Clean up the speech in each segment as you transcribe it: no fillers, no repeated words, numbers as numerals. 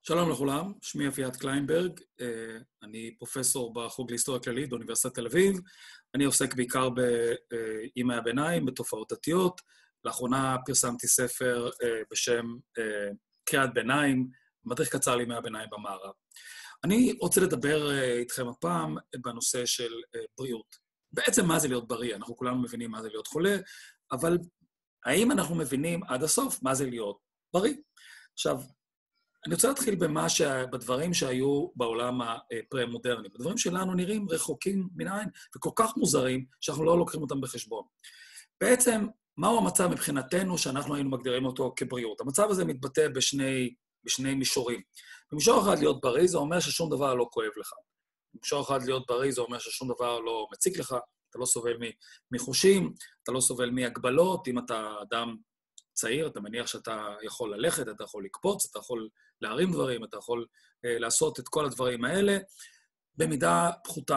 שלום לכולם, שמי אביעד קליינברג, אני פרופסור בחוג להיסטוריה כללית באוניברסיטת תל אביב. אני עוסק בעיקר בימי הביניים, בתופעות דתיות. לאחרונה פרסמתי ספר בשם קריאת ביניים, מדריך קצר לימי הביניים במערב. אני רוצה לדבר איתכם הפעם בנושא של בריאות. בעצם מה זה להיות בריא? אנחנו כולנו מבינים מה זה להיות חולה, אבל האם אנחנו מבינים עד הסוף מה זה להיות בריא? עכשיו, אני רוצה להתחיל בדברים שהיו בעולם הפרה-מודרני. בדברים שלנו נראים רחוקים מן העין וכל כך מוזרים שאנחנו לא לוקחים אותם בחשבון. בעצם, מהו המצב מבחינתנו שאנחנו היינו מגדירים אותו כבריאות? המצב הזה מתבטא בשני מישורים. במישור אחד להיות בריא זה אומר ששום דבר לא כואב לך. במישור אחד להיות בריא זה אומר ששום דבר לא מציק לך, אתה לא סובל מחושים, אתה לא סובל מהגבלות, אם אתה אדם צעיר, אתה מניח שאתה יכול ללכת, אתה יכול לקפוץ, אתה יכול להרים דברים, אתה יכול לעשות את כל הדברים האלה, במידה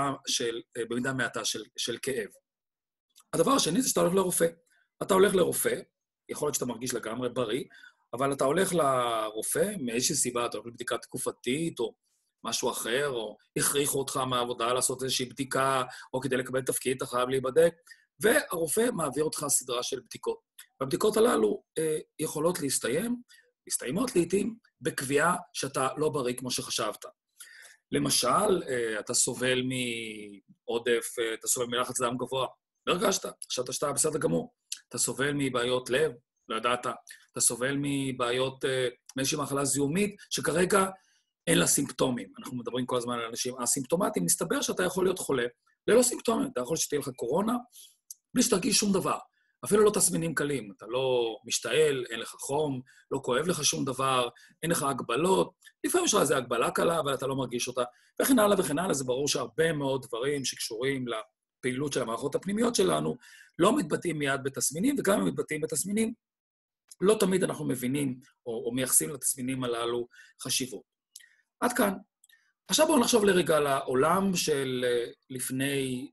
מעטה של כאב. הדבר השני זה שאתה הולך לרופא. אתה הולך לרופא, יכול להיות שאתה מרגיש לגמרי בריא, אבל אתה הולך לרופא מאיזושהי סיבה, אתה הולך לבדיקה תקופתית, או משהו אחר, או הכריחו אותך מהעבודה לעשות איזושהי בדיקה, או כדי לקבל תפקיד, אתה חייב להיבדק, והרופא מעביר אותך סדרה של בדיקות. והבדיקות הללו יכולות מסתיימות לעתים בקביעה שאתה לא בריא כמו שחשבת. למשל, אתה סובל מעודף, אתה סובל מלחץ דם גבוה, לא הרגשת, חשבת שאתה בסדר גמור. אתה סובל מבעיות לב, לא ידעת. אתה סובל מבעיות, מאיזושהי מחלה זיהומית, שכרגע אין לה סימפטומים. אנחנו מדברים כל הזמן על אנשים אסימפטומטיים, מסתבר שאתה יכול להיות חולה ללא סימפטומים. אתה יכול שתהיה לך קורונה, בלי שתרגיש שום דבר. אפילו לא תסמינים קלים, אתה לא משתעל, אין לך חום, לא כואב לך שום דבר, אין לך הגבלות, לפעמים יש לך איזו הגבלה קלה, אבל אתה לא מרגיש אותה, וכן הלאה וכן הלאה. זה ברור שהרבה מאוד דברים שקשורים לפעילות של המערכות הפנימיות שלנו, לא מתבטאים מיד בתסמינים, וגם אם מתבטאים בתסמינים, לא תמיד אנחנו מבינים או מייחסים לתסמינים הללו חשיבות. עד כאן. עכשיו בואו נחשוב לרגע על העולם של לפני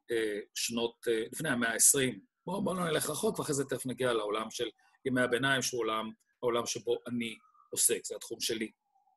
המאה ה-20, בואו לא נלך רחוק, ואחרי זה תכף נגיע לעולם של ימי הביניים, שהוא העולם שבו אני עוסק, זה התחום שלי.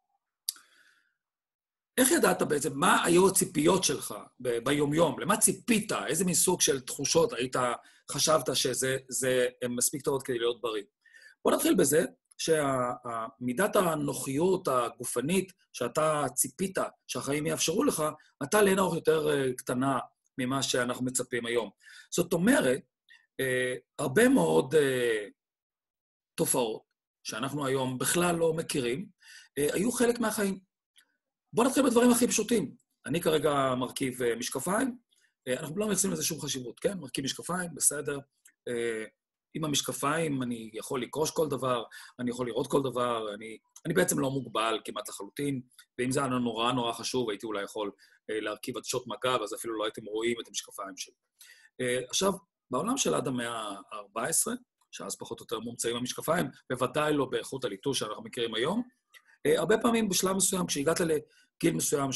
איך ידעת בעצם, מה היו הציפיות שלך ביומיום? למה ציפית? איזה מין סוג של תחושות חשבת שזה מספיק טובות כדי להיות בריא? בואו נתחיל בזה, שמידת הנוחיות הגופנית שאתה ציפית שהחיים יאפשרו לך, אתה לאין אורך יותר קטנה ממה שאנחנו מצפים היום. זאת אומרת, הרבה מאוד תופעות שאנחנו היום בכלל לא מכירים, היו חלק מהחיים. בואו נתחיל בדברים הכי פשוטים. אני כרגע מרכיב משקפיים, אנחנו לא מייחסים לזה שום חשיבות, כן? מרכיב משקפיים, בסדר. עם המשקפיים אני יכול לקרוש כל דבר, אני יכול לראות כל דבר, אני בעצם לא מוגבל כמעט לחלוטין, ואם זה היה נורא נורא חשוב, הייתי אולי יכול להרכיב עדשות מגע, אז אפילו לא הייתם רואים את המשקפיים שלי. עכשיו, בעולם של עד המאה ה-14, שאז פחות או יותר מומצאים המשקפיים, בוודאי לא באיכות הליטוש שאנחנו מכירים היום, הרבה פעמים בשלב מסוים, כשהגעת לגיל מסוים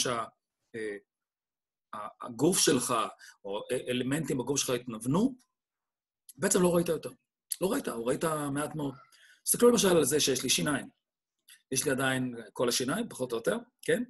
שהגוף שלך, או אלמנטים בגוף שלך התנוונו, בעצם לא ראית יותר. לא ראית, או ראית מעט מאוד. תסתכלו למשל על זה שיש לי שיניים. יש לי עדיין כל השיניים, פחות או יותר, כן?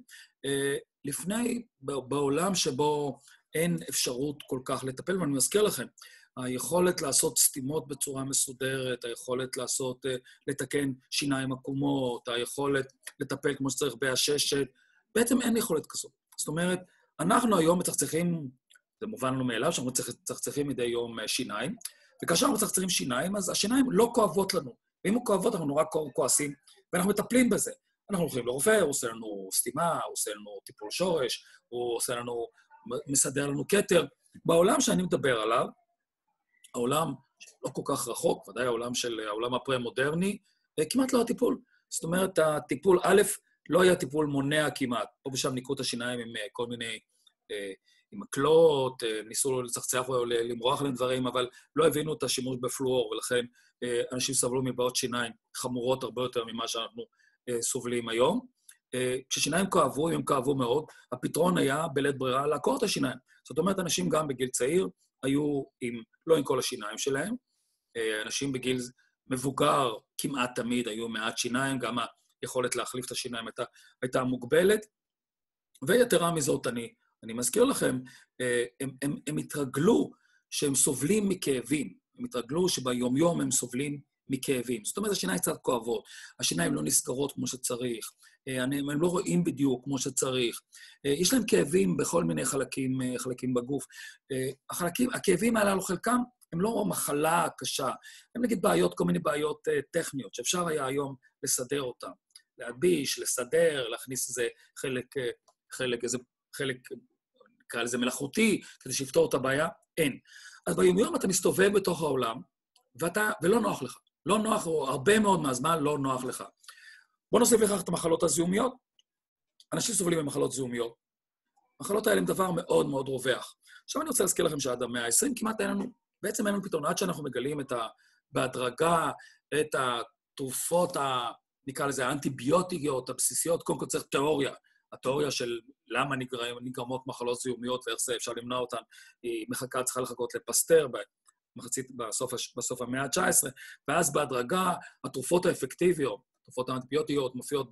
בעולם שבו אין אפשרות כל כך לטפל, ואני מזכיר לכם, היכולת לעשות סתימות בצורה מסודרת, היכולת לתקן שיניים עקומות, היכולת לטפל כמו שצריך בהששת, בעצם אין יכולת כזאת. זאת אומרת, אנחנו היום מצחצחים, זה מובן לנו מאליו, שאנחנו מצחצחים מדי יום שיניים, וכאשר אנחנו מצחצחים שיניים, אז השיניים לא כואבות לנו. ואם הן כואבות, אנחנו נורא כועסים, ואנחנו מטפלים בזה. אנחנו הולכים לרופא, הוא עושה לנו סתימה, הוא עושה לנו טיפול שורש, הוא מסדר לנו כתר. בעולם שאני מדבר עליו, העולם לא כל כך רחוק, ודאי העולם הפרה-מודרני, כמעט לא הטיפול. זאת אומרת, הטיפול, א', לא היה טיפול מונע כמעט. פה ושם ניקו את השיניים עם כל מיני, עם מקלות, ניסו לצחצח או למרוח להם דברים, אבל לא הבינו את השימוש בפלואור, ולכן אנשים סבלו מבעיות שיניים חמורות הרבה יותר ממה שאנחנו סובלים היום. כששיניים כואבו, אם הם כואבו מאוד, הפתרון היה בלית ברירה לעקור את השיניים. זאת אומרת, אנשים גם בגיל צעיר היו לא עם כל השיניים שלהם, אנשים בגיל מבוגר כמעט תמיד היו מעט שיניים, גם היכולת להחליף את השיניים הייתה מוגבלת. ויתרה מזאת, אני מזכיר לכם, הם התרגלו שהם סובלים מכאבים, הם התרגלו שביומיום הם סובלים מכאבים. זאת אומרת, השיניים קצת כואבות, השיניים לא נסגרות כמו שצריך, הם לא רואים בדיוק כמו שצריך, יש להם כאבים בכל מיני חלקים בגוף. הכאבים הללו, חלקם, הם לא מחלה קשה, הם נגיד בעיות, כל מיני בעיות טכניות, שאפשר היה היום לסדר אותם, להדביש, לסדר, להכניס איזה חלק, נקרא לזה מלאכותי, כדי שיפתור את הבעיה, אין. אז ביומיום אתה מסתובב בתוך העולם, ולא נוח לך. לא נוח, או הרבה מאוד מהזמן לא נוח לך. בוא נוסיף לכך את המחלות הזיהומיות. אנשים סובלים ממחלות זיהומיות. המחלות האלה הן דבר מאוד מאוד רווח. עכשיו אני רוצה להזכיר לכם שעד המאה ה-20 כמעט בעצם אין לנו פתרון, עד שאנחנו מגלים בהדרגה את התרופות, נקרא לזה האנטיביוטיות, הבסיסיות, קודם כל צריך תיאוריה. התיאוריה של למה נגרמות מחלות זיהומיות ואיך זה אפשר למנוע אותן, היא צריכה לחכות לפסטר בסוף המאה ה-19, ואז בהדרגה התרופות האפקטיביות, התרופות האנטיביוטיות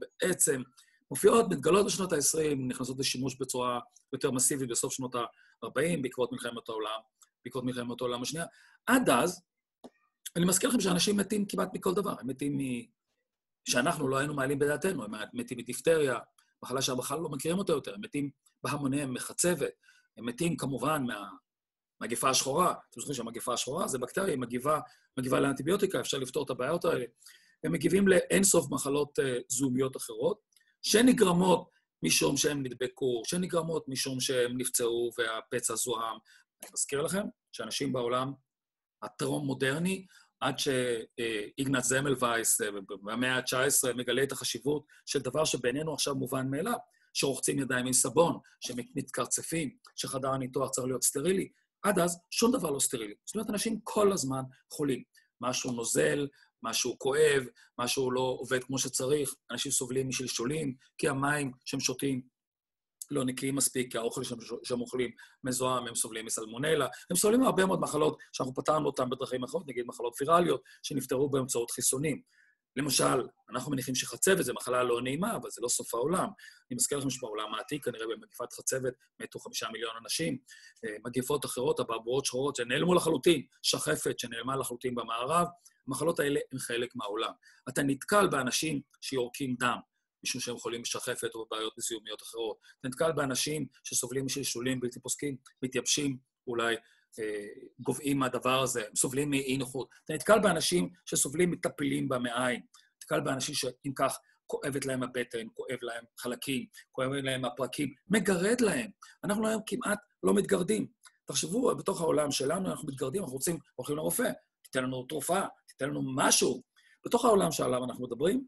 מתגלות בשנות ה-20, נכנסות לשימוש בצורה יותר מסיבית בסוף שנות ה-40, בעקבות מלחמת העולם השנייה. עד אז, אני מזכיר לכם שאנשים מתים כמעט מכל דבר, הם מתים שאנחנו לא היינו מעלים בדעתנו, הם מתים מדיפתריה, מחלה שהבכלל לא מכירים אותה יותר, הם מתים בהמוניהם מחצבת, הם מתים כמובן מהמגפה השחורה. אתם זוכרים שהמגפה השחורה זה בקטריה, היא מגיבה לאנטיביוטיקה, אפשר לפתור את הבעיות האלה. הם מגיבים לאינסוף מחלות זיהומיות אחרות, שנגרמות משום שהם נדבקו, שנגרמות משום שהם נפצעו והפצע זוהם. אני מזכיר לכם שאנשים בעולם הטרום-מודרני, עד שאיגנץ זמלווייס במאה ה-19 מגלה את החשיבות של דבר שבינינו עכשיו מובן מאליו, שרוחצים ידיים עם סבון, שמתקרצפים, שחדר הניתוח צריך להיות סטרילי. עד אז שום דבר לא סטרילי. זאת אומרת, אנשים כל הזמן חולים. משהו נוזל, משהו כואב, משהו לא עובד כמו שצריך, אנשים סובלים משלשולים, כי המים שהם שותים לא נקיים מספיק, כי האוכל שהם אוכלים מזוהם, הם סובלים מסלמונלה, הם סובלים מהרבה מאוד מחלות שאנחנו פתרנו אותן בדרכים אחרות, נגיד מחלות ויראליות, שנפטרו באמצעות חיסונים. למשל, אנחנו מניחים שחצבת זה מחלה לא נעימה, אבל זה לא סוף העולם. אני מזכיר לכם שבעולם העתיק, כנראה במגפת חצבת, מתו 5 מיליון אנשים, מגפות אחרות, אבעבועות שחורות שנעלמו לחלוטין, שחפת שנעלמה לחלוטין במערב, המחלות האלה הן חלק מהעולם. אתה נתקל באנשים שיורקים דם, משום שהם חולים בשחפת או בבעיות זיהומיות אחרות. אתה נתקל באנשים שסובלים משלשולים בלתי פוסקים, מתייבשים, אולי גובעים מהדבר הזה, סובלים מאי נוחות. אתה נתקל באנשים שסובלים מטפילים במעיים. אתה נתקל באנשים שאם כך כואבת להם הבטן, כואב להם חלקים, כואב להם הפרקים, מגרד להם. אנחנו היום כמעט לא מתגרדים. תחשבו, בתוך העולם שלנו אנחנו מתגרדים, אנחנו הולכים לרופא, תיתן לנו תרופה, תיתן לנו משהו. בתוך העולם שעליו אנחנו מדברים,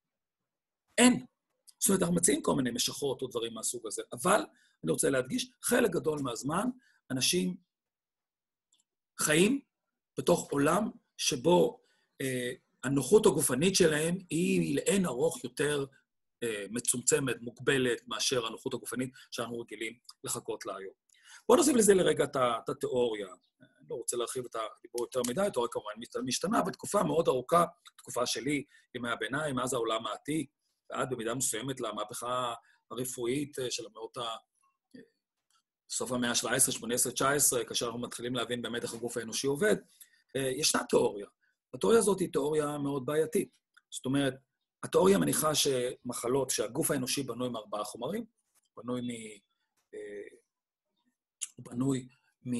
אין. זאת אומרת, אנחנו מציעים כל מיני משכות או דברים מהסוג הזה, אבל אני רוצה להדגיש, חלק גדול מהזמן, אנשים חיים בתוך עולם שבו הנוחות הגופנית שלהם היא לאין ארוך יותר מצומצמת, מוגבלת, מאשר הנוחות הגופנית שאנחנו רגילים לחכות לה היום. בואו נוסיף לזה לרגע את התיאוריה. אני לא רוצה להרחיב את הדיבור יותר מדי, התיאוריה כמובן משתנה, אבל תקופה מאוד ארוכה, תקופה שלי, ימי הביניים, מאז העולם העתיק, ועד במידה מסוימת למהפכה הרפואית של המאות סוף המאה ה-17, 18, 19, כאשר אנחנו מתחילים להבין באמת איך הגוף האנושי עובד, ישנה תיאוריה. התיאוריה הזאת היא תיאוריה מאוד בעייתית. זאת אומרת, התיאוריה מניחה שמחלות, שהגוף האנושי בנוי מ4 חומרים, בנוי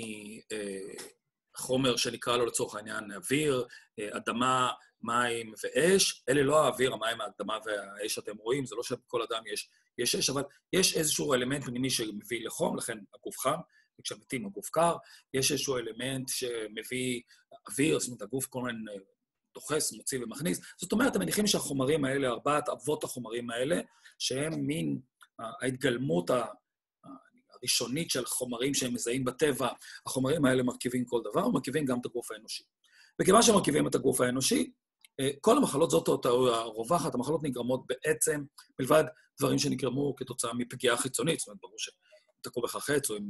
מחומר שנקרא לו לצורך העניין אוויר, אדמה, מים ואש. אלה לא האוויר, המים, האדמה והאש שאתם רואים, זה לא שבכל אדם יש אש, אבל יש איזשהו אלמנט פנימי שמביא לחום, לכן הגוף חם, וכשמתים הגוף קר, יש איזשהו אלמנט שמביא אוויר, זאת אומרת, הגוף כל מיני דוחס, מוציא ומכניס. זאת אומרת, הם מניחים שהחומרים האלה, 4 אבות החומרים האלה, שהם מין ההתגלמות הראשונית של חומרים שהם מזהים בטבע, החומרים האלה מרכיבים כל דבר, ומרכיבים גם את הגוף האנושי. וכיוון שמרכיבים את הגוף האנושי, כל המחלות זאת הרווחת, המחלות נגרמות בעצם, מלבד דברים שנגרמו כתוצאה מפגיעה חיצונית, זאת אומרת, ברור שתקעו בך חץ, או אם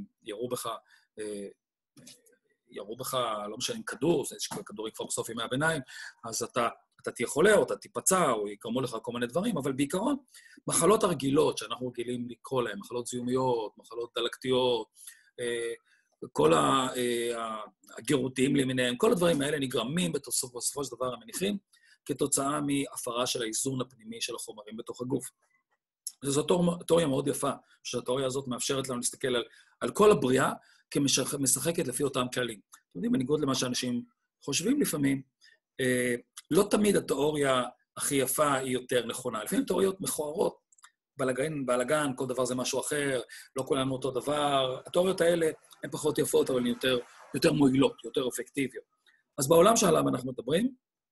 ירו בך, לא משנה, עם כדור, זה כדורים כבר בסוף ימי הביניים, אז אתה אתה תהיה חולה, או אתה תיפצע, או יקרמו לך כל מיני דברים, אבל בעיקרון, מחלות הרגילות שאנחנו רגילים לקרוא להן, מחלות זיהומיות, מחלות דלקתיות, כל הגירותיים למיניהם, כל הדברים האלה נגרמים בסופו של דבר המניחים, כתוצאה מהפרה של האיזון הפנימי של החומרים בתוך הגוף. זו תיאוריה מאוד יפה, שהתיאוריה הזאת מאפשרת לנו להסתכל על כל הבריאה כמשחקת לפי אותם כללים. אתם יודעים, בניגוד למה שאנשים חושבים לפעמים, לא תמיד התיאוריה הכי יפה היא יותר נכונה. לפעמים תיאוריות מכוערות, בלגן, כל דבר זה משהו אחר, לא כולנו אותו דבר. התיאוריות האלה הן פחות יפות, אבל הן יותר מועילות, יותר אפקטיביות. אז בעולם שעליו אנחנו מדברים,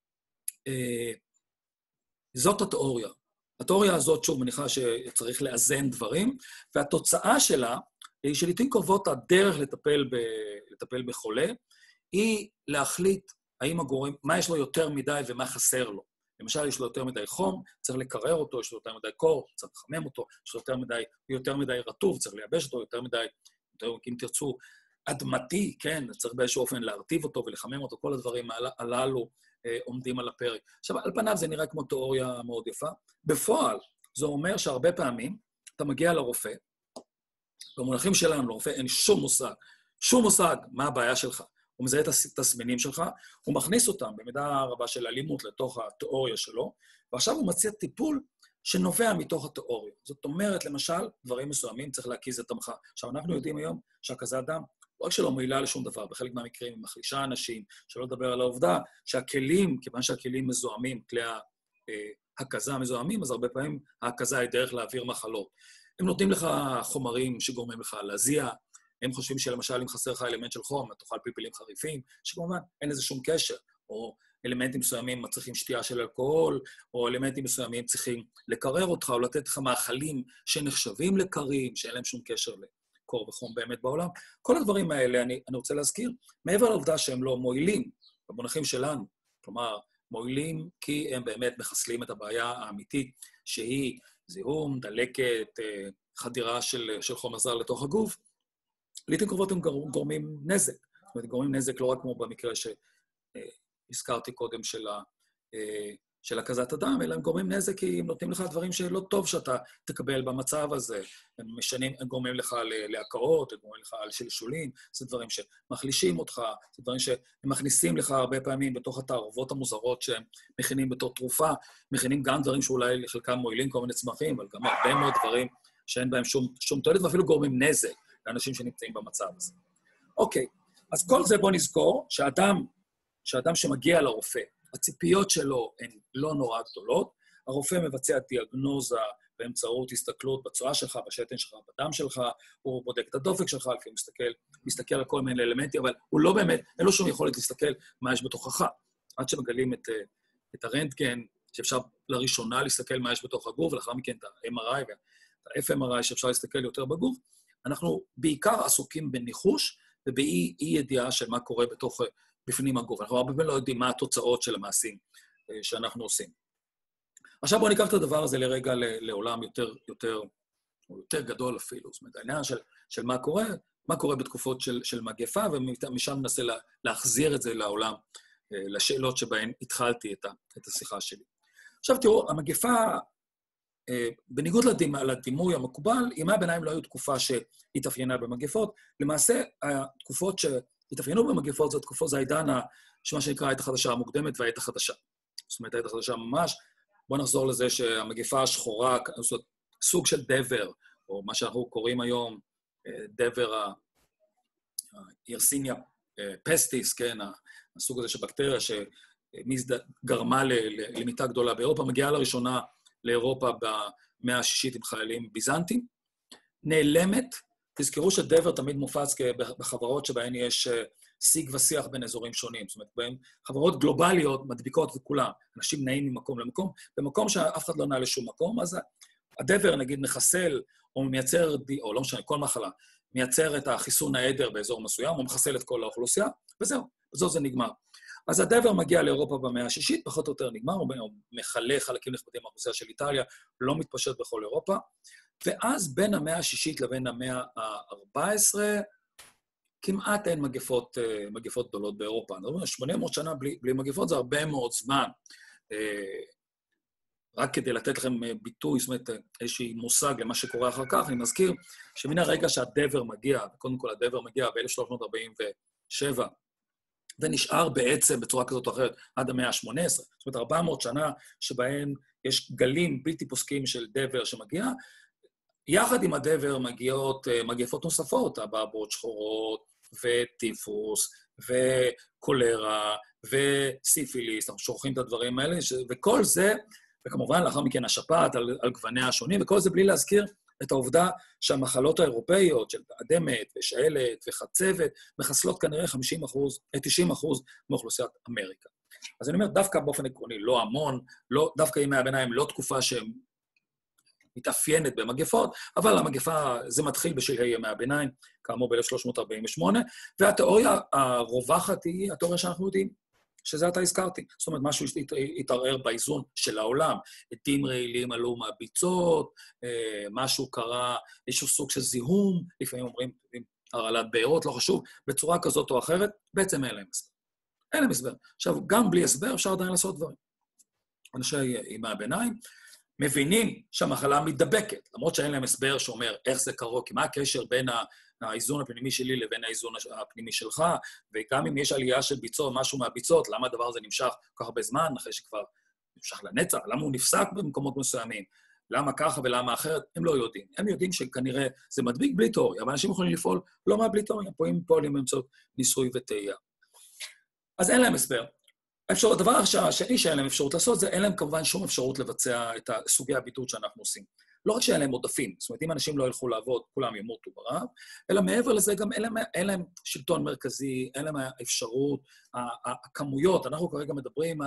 זאת התיאוריה. התיאוריה הזאת, שוב, מניחה שצריך לאזן דברים, והתוצאה שלה היא שלעיתים קרובות הדרך לטפל בחולה, היא להחליט האם הגורם, מה יש לו יותר מדי ומה חסר לו. למשל, יש לו יותר מדי חום, צריך לקרר אותו, יש לו יותר מדי קור, צריך לחמם אותו, יש לו יותר מדי רטוב, צריך לייבש אותו, יותר מדי, אם תרצו, אדמתי, כן, צריך באיזשהו אופן להרטיב אותו ולחמם אותו, כל הדברים הללו עומדים על הפרק. עכשיו, על פניו זה נראה כמו תיאוריה מאוד יפה. בפועל, זה אומר שהרבה פעמים אתה מגיע לרופא, במונחים שלנו, לרופא אין שום מושג מה הבעיה שלך. הוא מזהה את התסמינים שלך, הוא מכניס אותם במידה רבה של אלימות לתוך התיאוריה שלו, ועכשיו הוא מציע טיפול שנובע מתוך התיאוריה. זאת אומרת, למשל, דברים מסוימים צריך להקיז את דמך. עכשיו, אנחנו יודעים היום שהקזת דם, לא רק שלא מועילה לשום דבר, בחלק מהמקרים היא מחלישה אנשים, שלא לדבר על העובדה שהכלים, כיוון שהכלים מזוהמים, כלי ההקזה מזוהמים, אז הרבה פעמים ההקזה היא דרך להעביר מחלות. הם נותנים לך חומרים שגורמים לך להזיע, הם חושבים שלמשל אם חסר לך אלמנט של חום, אתה תאכל פלפלים חריפים, שכמובן אין לזה שום קשר, או אלמנטים מסוימים מצריכים שתייה של אלכוהול, או אלמנטים מסוימים צריכים לקרר אותך, או לתת לך מאכלים שנחשבים לקרים, שאין להם שום קשר לקור וחום באמת בעולם. כל הדברים האלה, אני רוצה להזכיר, מעבר לעובדה שהם לא מועילים, במונחים שלנו, כלומר, מועילים כי הם באמת מחסלים את הבעיה האמיתית, שהיא זיהום, דלקת, חדירה של חומר זר לתוך הגוף, לעתים קרובות הם גורמים נזק. זאת אומרת, גורמים נזק לא רק כמו במקרה שהזכרתי קודם של הקזת הדם, אלא הם גורמים נזק כי הם נותנים לך דברים שלא טוב שאתה תקבל במצב הזה. הם גורמים לך להקאות, הם גורמים לך על שלשולים, זה דברים שמחלישים אותך, זה דברים שהם מכניסים לך הרבה פעמים בתוך התערובות המוזרות שהם מכינים בתור תרופה, מכינים גם דברים שאולי לחלקם מועילים כל מיני צמחים, אבל גם הרבה מאוד דברים שאין בהם שום תועלת, ואפילו גורמים נזק לאנשים שנמצאים במצב הזה. אוקיי, אז כל זה בוא נזכור שאדם שמגיע לרופא, הציפיות שלו הן לא נורא גדולות, הרופא מבצע דיאגנוזה באמצעות הסתכלות בצואה שלך, בשתן שלך, בדם שלך, הוא בודק את הדופק שלך, לפעמים מסתכל על כל מיני אלמנטים, אבל הוא לא באמת, אין לו שום יכולת להסתכל מה יש בתוכך. עד שמגלים את הרנטגן, שאפשר לראשונה להסתכל מה יש בתוך הגוף, ולאחר מכן את ה-MRI ואת ה-FMRI שאפשר להסתכל יותר בגוף, אנחנו בעיקר עסוקים בניחוש ובאי ידיעה של מה קורה בפנים הגוף. אנחנו הרבה פעמים לא יודעים מה התוצאות של המעשים שאנחנו עושים. עכשיו בואו ניקח את הדבר הזה לרגע לעולם יותר גדול אפילו. זאת אומרת, העניין של מה קורה בתקופות של מגפה, ומשם ננסה להחזיר את זה לעולם, לשאלות שבהן התחלתי את השיחה שלי. עכשיו תראו, המגפה, בניגוד לדימוי המקובל, ימי הביניים לא היו תקופה שהתאפיינה במגפות. למעשה, התקופות שהתאפיינו במגפות, זה העידן, שמה שנקרא העת החדשה המוקדמת והעת החדשה. זאת אומרת, העת החדשה ממש. בואו נחזור לזה שהמגפה השחורה, זאת סוג של דבר, או מה שאנחנו קוראים היום, דבר הירסיניה פסטיס, כן, הסוג הזה של בקטריה שגרמה למיטה גדולה באירופה, מגיעה לראשונה לאירופה במאה השישית עם חיילים ביזנטים, נעלמת, תזכרו שדבר תמיד מופץ בחברות שבהן יש שיג ושיח בין אזורים שונים, זאת אומרת, בהן חברות גלובליות מדביקות וכולם, אנשים נעים ממקום למקום, במקום שאף אחד לא נע לשום מקום, אז הדבר נגיד מחסל או מייצר, או לא משנה, כל מחלה, מייצר את החיסון העדר באזור מסוים, או מחסל את כל האוכלוסייה, וזהו, בזאת זה נגמר. אז הדבר מגיע לאירופה במאה השישית, פחות או יותר נגמר, הוא מחלה חלקים נכבדים מהאוכלוסייה של איטליה, לא מתפשט בכל אירופה, ואז בין המאה השישית לבין המאה ה-14, כמעט אין מגפות גדולות באירופה. 800 שנה בלי מגפות זה הרבה מאוד זמן. רק כדי לתת לכם ביטוי, זאת אומרת, איזשהי מושג למה שקורה אחר כך, אני מזכיר שמן הרגע שהדבר מגיע, קודם כל הדבר מגיע ב-1347, ונשאר בעצם בצורה כזאת או אחרת עד המאה ה-18, זאת אומרת, 400 שנה שבהם יש גלים בלתי פוסקים של דבר שמגיע, יחד עם הדבר מגיעות מגפות נוספות, אבעבועות שחורות, וטיפוס, וקולרה, וסיפיליס, אנחנו שוכחים את הדברים האלה, וכל זה, וכמובן לאחר מכן השפעת על גווניה השונים, וכל זה בלי להזכיר את העובדה שהמחלות האירופאיות של אדמת ושעלת וחצבת מחסלות כנראה 90% מאוכלוסיית אמריקה. אז אני אומר, דווקא באופן עקרוני, לא המון, דווקא ימי הביניים לא תקופה מתאפיינת במגפות, אבל המגפה, זה מתחיל בשלהי ימי הביניים, כאמור ב-1348, והתיאוריה הרווחת היא התיאוריה שאנחנו יודעים, שזה אתה הזכרתי. זאת אומרת, משהו התערער באיזון של העולם. עדים רעילים עלו מהביצות, משהו קרה, איזשהו סוג של זיהום, לפעמים אומרים, הרעלת בארות, לא חשוב, בצורה כזאת או אחרת, בעצם אין להם הסבר. אין להם הסבר. עכשיו, גם בלי הסבר אפשר עדיין לעשות דברים. אנשי ימי הביניים, מבינים שהמחלה מתדבקת, למרות שאין להם הסבר שאומר איך זה קרה, כי מה הקשר בין האיזון הפנימי שלי לבין האיזון הפנימי שלך, וגם אם יש עלייה של ביצות, משהו מהביצות, למה הדבר הזה נמשך כל כך הרבה זמן, אחרי שכבר נמשך לנצח, למה הוא נפסק במקומות מסוימים, למה ככה ולמה אחרת, הם לא יודעים. הם יודעים שכנראה זה מדביק בלי תיאוריה, אבל אנשים יכולים לפעול לא מה בלי תיאוריה, פועלים באמצעות ניסוי וטעייה. אז אין להם הסבר. הדבר השני שאין להם אפשרות לעשות, זה אין להם כמובן שום אפשרות לבצע את סוגי הבידוד שאנחנו עושים. לא רק שאין להם עודפים, זאת אומרת, אם אנשים לא ילכו לעבוד, כולם ימותו ברעב, אלא מעבר לזה גם אין להם שלטון מרכזי, אין להם אפשרות, הכמויות, אנחנו כרגע מדברים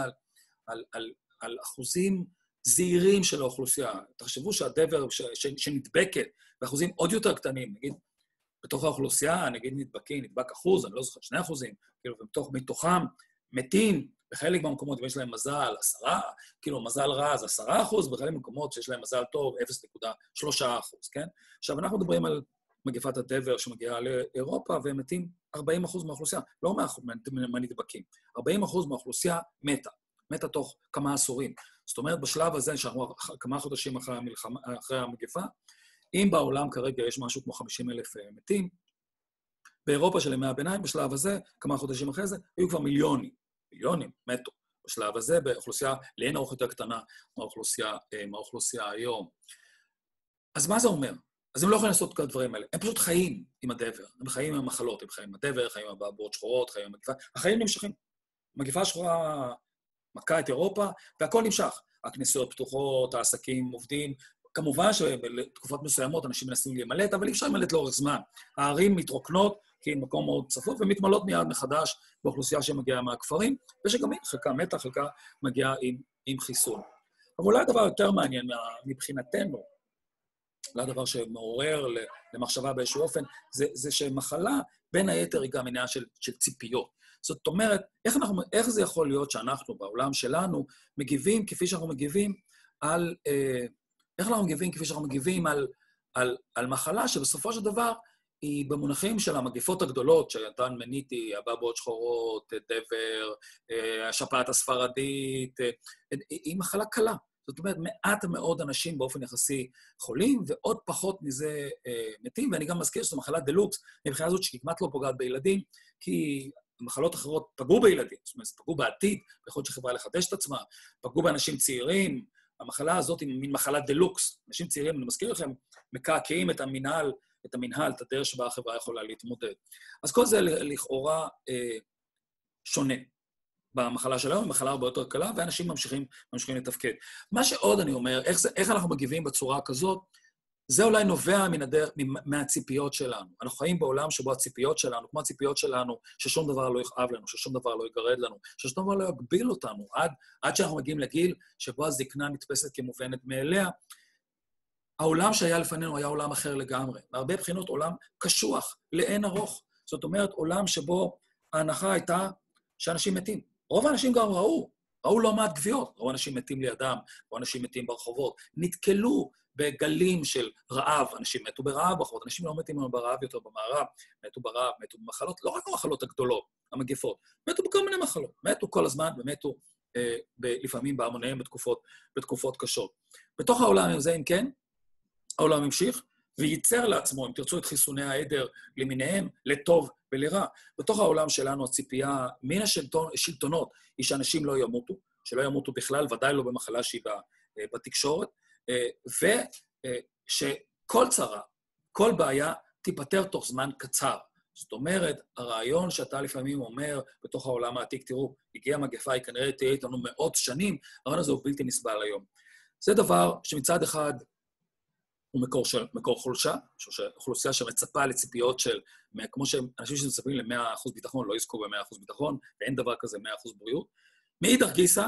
על אחוזים זהירים של האוכלוסייה. תחשבו שהדבר שנדבקת, באחוזים עוד יותר קטנים, נגיד, בתוך האוכלוסייה, נגיד נדבק אחוז, אני לא זוכר, 2%, כאילו, מתוכם מתים, בחלק מהמקומות, אם יש להם מזל, 10, כאילו מזל רע זה 10%, בחלק מהמקומות שיש להם מזל טוב, 0.3%, כן? עכשיו, אנחנו מדברים על מגפת הדבר שמגיעה לאירופה, והם מתים 40% מהאוכלוסייה, לא מהנדבקים, 40% מהאוכלוסייה מתה תוך כמה עשורים. זאת אומרת, בשלב הזה, שאנחנו כמה חודשים אחרי המגפה, אם בעולם כרגע יש משהו כמו 50,000 מתים, באירופה של ימי הביניים, בשלב הזה, כמה חודשים אחרי זה, היו כבר מיליונים מתו. בשלב הזה, באוכלוסייה לאין ארוך יותר קטנה מהאוכלוסייה היום. אז מה זה אומר? אז הם לא יכולים לעשות את כל הדברים האלה. הם פשוט חיים עם הדבר. הם חיים עם המחלות, הם חיים עם הדבר, חיים עם אבעבועות שחורות, חיים עם המגפה. החיים נמשכים. המגפה השחורה מכה את אירופה, והכל נמשך. הכנסיות פתוחות, העסקים עובדים. כמובן שבתקופות מסוימות אנשים מנסים להימלט, אבל אי אפשר להימלט לאורך זמן. הערים מתרוקנות, כי היא מקום מאוד צפוף, ומתמלות מיד מחדש באוכלוסייה שמגיעה מהכפרים, ושגם היא, חלקה מתה, חלקה מגיעה עם חיסון. אבל אולי הדבר יותר מעניין מבחינתנו, אולי הדבר שמעורר למחשבה באיזשהו אופן, זה שמחלה, בין היתר, היא גם עניין של ציפיות. זאת אומרת, איך זה יכול להיות שאנחנו, בעולם שלנו, מגיבים כפי שאנחנו מגיבים איך אנחנו מגיבים כפי שאנחנו מגיבים על מחלה שבסופו של דבר היא במונחים של המגפות הגדולות, שאתן מניתי, אבעבועות שחורות, דבר, השפעת הספרדית, היא מחלה קלה. זאת אומרת, מעט מאוד אנשים באופן יחסי חולים, ועוד פחות מזה מתים, ואני גם מזכיר שזו מחלה דלוקס, מבחינה הזאת שכמעט לא פוגעת בילדים, כי מחלות אחרות פגעו בילדים, זאת אומרת, פגעו בעתיד, ביכולת של חברה לחדש את עצמה, פגעו באנשים צעירים, המחלה הזאת היא מין מחלה דלוקס. אנשים צעירים, אני מזכיר לכם, מקעקעים את המנהל, את הדרך שבה החברה יכולה להתמודד. אז כל זה לכאורה שונה. במחלה שלנו, היא מחלה הרבה יותר קלה, ואנשים ממשיכים לתפקד. מה שעוד אני אומר, איך אנחנו מגיבים בצורה כזאת, זה אולי נובע מהציפיות שלנו. אנחנו חיים בעולם שבו הציפיות שלנו, כמו הציפיות שלנו, ששום דבר לא יכאב לנו, ששום דבר לא יגרד לנו, ששום דבר לא יגביל אותנו, עד שאנחנו מגיעים לגיל שבו הזקנה נתפסת כמובנת מאליה. העולם שהיה לפנינו היה עולם אחר לגמרי. מהרבה בחינות עולם קשוח, לאין ארוך. זאת אומרת, עולם שבו ההנחה הייתה שאנשים מתים. רוב האנשים גם ראו לא מעט גוויות, ראו אנשים מתים לידם, ראו אנשים מתים ברחובות, נתקלו בגלים של רעב, אנשים מתו ברעב ברחובות, אנשים לא מתים ברעב יותר במערב, מתו ברעב, מתו במחלות, לא רק המחלות הגדולות, המגפות, מתו בכל מיני מחלות, מתו כל הזמן ומתו לפעמים בהמוניהם בתקופות קשות. בתוך העולם הזה, אם כן, העולם המשיך, וייצר לעצמו, אם תרצו את חיסוני העדר למיניהם, לטוב ולרע. בתוך העולם שלנו הציפייה מן השלטונות היא שאנשים לא ימותו, שלא ימותו בכלל, ודאי לא במחלה שהיא בתקשורת, ושכל צרה, כל בעיה תיפטר תוך זמן קצר. זאת אומרת, הרעיון שאתה לפעמים אומר בתוך העולם העתיק, תראו, הגיעה מגפה, היא כנראה תהיה איתנו מאות שנים, הרעיון הזה הוא בלתי נסבל היום. זה דבר שמצד אחד הוא מקור חולשה, אוכלוסייה שמצפה לציפיות של, כמו שאנשים שמצפים ל-100% ביטחון, לא יזכו ב-100% ביטחון, ואין דבר כזה 100% בריאות. מאידך גיסא,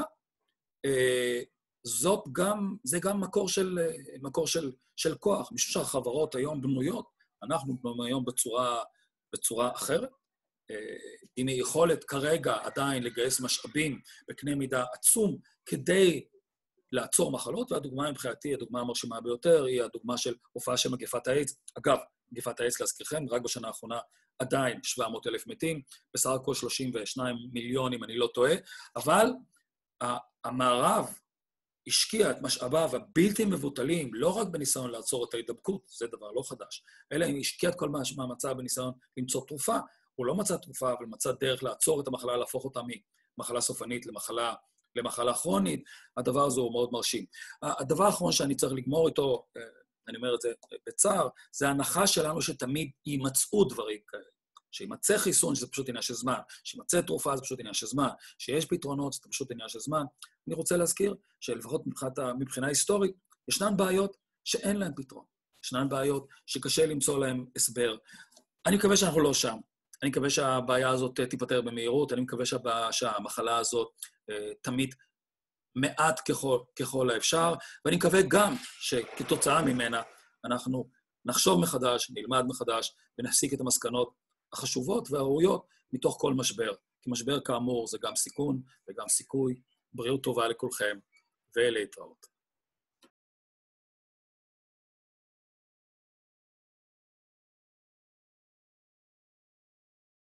זה גם מקור של כוח, משום שהחברות היום בנויות, אנחנו בנויים היום בצורה אחרת, עם יכולת כרגע עדיין לגייס משאבים בקנה מידה עצום כדי לעצור מחלות, והדוגמה מבחינתי, הדוגמה המרשימה ביותר, היא הדוגמה של הופעה של מגפת האיידס. אגב, מגפת האיידס, להזכירכם, רק בשנה האחרונה עדיין 700,000 מתים, בסך הכל 32 מיליון, אם אני לא טועה, אבל המערב השקיע את משאביו הבלתי מבוטלים, לא רק בניסיון לעצור את ההידבקות, זה דבר לא חדש, אלא אם השקיע את כל מאמציו בניסיון למצוא תרופה. הוא לא מצא תרופה, אבל מצא דרך לעצור את המחלה, להפוך אותה ממחלה סופנית למחלה כרונית. הדבר הזה הוא מאוד מרשים. הדבר האחרון שאני צריך לגמור איתו, אני אומר את זה בצער, זה ההנחה שלנו שתמיד יימצאו דברים כאלה. שימצא חיסון, שזה פשוט עניין של זמן. שימצא תרופה, זה פשוט עניין של זמן. שיש פתרונות, זה פשוט עניין של זמן. אני רוצה להזכיר שלפחות מבחינה היסטורית, ישנן בעיות שאין להן פתרון. ישנן בעיות שקשה למצוא להן הסבר. אני מקווה שאנחנו לא שם. אני מקווה שהבעיה הזאת תיפטר במהירות, אני מקווה שהמחלה הזאת תמיד מעט ככל האפשר, ואני מקווה גם שכתוצאה ממנה אנחנו נחשוב מחדש, נלמד מחדש, ונסיק את המסקנות החשובות והראויות מתוך כל משבר. כי משבר כאמור זה גם סיכון וגם סיכוי. בריאות טובה לכולכם, ולהתראות.